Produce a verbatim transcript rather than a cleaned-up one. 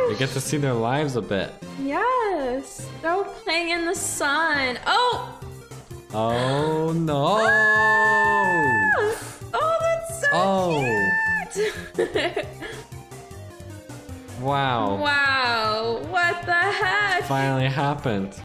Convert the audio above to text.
We get to see their lives a bit. Yes. They're all playing in the sun. Oh! Oh no! Oh, that's so Oh! cute! Wow! Wow, what the heck? Finally happened.